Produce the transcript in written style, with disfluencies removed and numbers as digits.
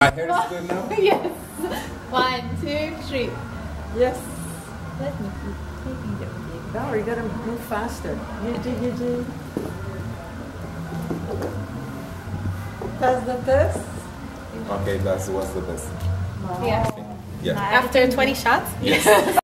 My hair is good now? Yes. 1, 2, 3. Yes. Let me keep taking them. Valerie, you gotta move faster. You do. Pass the test. Okay, that was the best. Yeah. Yeah. After 20 shots? Yes.